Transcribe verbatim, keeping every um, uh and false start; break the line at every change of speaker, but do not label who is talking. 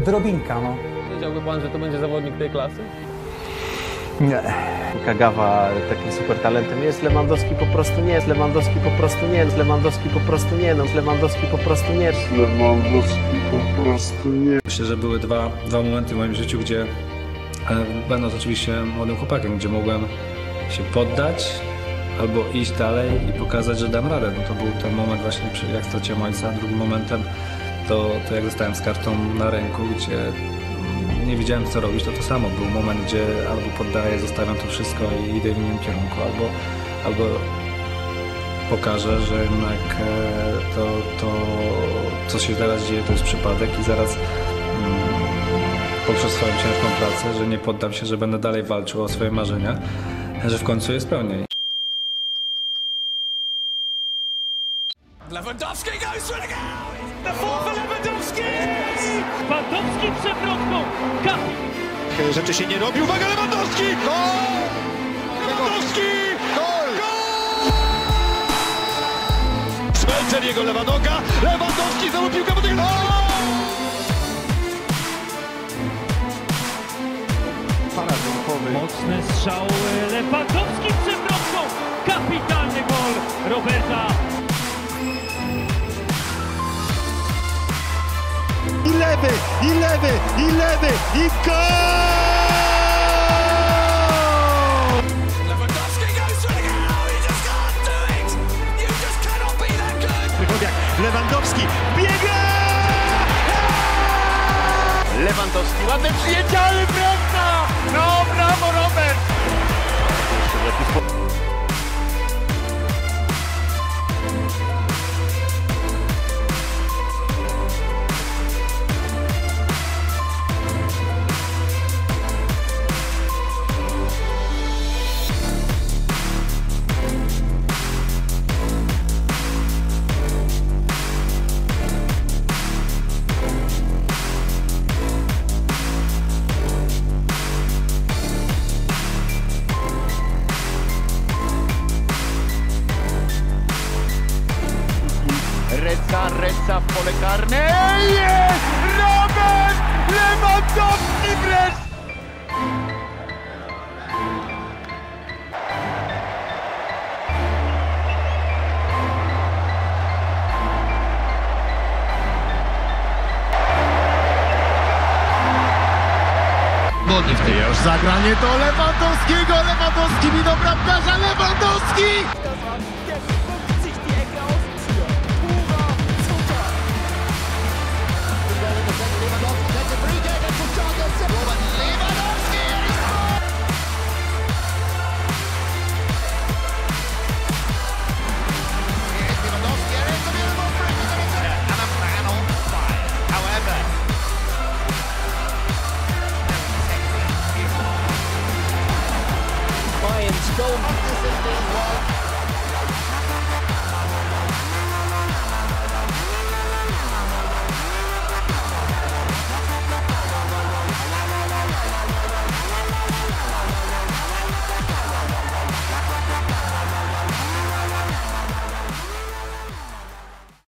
drobinka, no.
Wiedziałby pan, że to będzie zawodnik tej klasy?
Nie.
Kagawa takim super talentem jest, Lewandowski po prostu nie jest, Lewandowski po prostu nie jest, Lewandowski po prostu nie, no Lewandowski po prostu nie jest.
Lewandowski po prostu nie.
Myślę, że były dwa, dwa momenty w moim życiu, gdzie e, będąc oczywiście młodym chłopakiem, gdzie mogłem się poddać albo iść dalej i pokazać, że dam radę. No to był ten moment właśnie, jak straciłem ojca. Drugim momentem to, to jak zostałem z kartą na ręku, gdzie nie wiedziałem, co robić, to to samo. Był moment, gdzie albo poddaję, zostawiam to wszystko i idę w innym kierunku, albo, albo pokażę, że jednak to, to, co się teraz dzieje, to jest przypadek i zaraz mm, poprzez swoją ciężką pracę, że nie poddam się, że będę dalej walczył o swoje marzenia, że w końcu je spełnię.
Lewandowski goes for the goal! The fourth for Lewandowski!
Lewandowski przewrotką! Kapi!
Rzeczy się nie robi, uwaga Lewandowski! Gol! Lewandowski! Gol! Gol! Smelcer jego lewa noga, Lewandowski znowu piłka po tej...
Mocne strzały, Lewandowski przewrotką! Kapitalny gol Roberta!
I lewy, i lewy, i lewy, i gol! Lewandowski goes for the goal! You just can't do it! You just cannot be that good! Lewandowski biega!
Lewandowski, ładne przyjęcie, ale bramka! No brawo Robert! Reca, Reca w pole karne. Jest! Robert Lewandowski wreszcie!
Już zagranie do Lewandowskiego, Lewandowski mi do bramkarza,